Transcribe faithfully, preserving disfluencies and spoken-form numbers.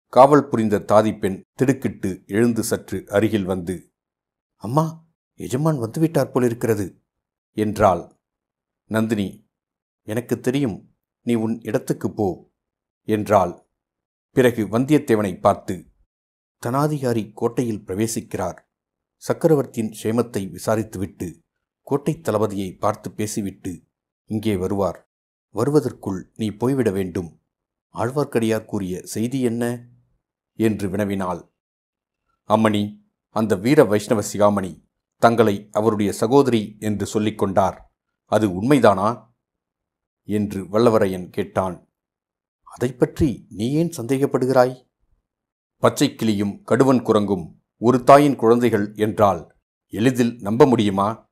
காவல் புரிந்த தாதி பெண் திடுக்கிட்டு எழுந்து சற்று அருகில் வந்து, அம்மா, எஜமான் வந்துவிட்டார் போலிருக்கிறது என்றாள். நந்தினி, எனக்கு தெரியும், நீ உன் இடத்துக்கு போ என்றாள். பிறகு வந்தியத்தேவனை பார்த்து, தனாதிகாரி கோட்டையில் பிரவேசிக்கிறார். சக்கரவர்த்தியின் க்ஷேமத்தை விசாரித்துவிட்டு கோட்டை தளபதியை பார்த்து பேசிவிட்டு இங்கே வருவார். வருவதற்குள் நீ போய்விட வேண்டும். ஆழ்வார்க்கடியார் கூறிய செய்தி என்ன என்று வினவினாள். அம்மணி, அந்த வீர வைஷ்ணவ சிகாமணி தங்களை அவருடைய சகோதரி என்று சொல்லிக் கொண்டார். அது உண்மைதானா என்று வல்லவரையன் கேட்டான். அதை பற்றி நீ ஏன் சந்தேகப்படுகிறாய்? பச்சைக்கிளியும் கடுவன் குரங்கும் ஒரு தாயின் குழந்தைகள் என்றால் எளிதில் நம்ப முடியுமா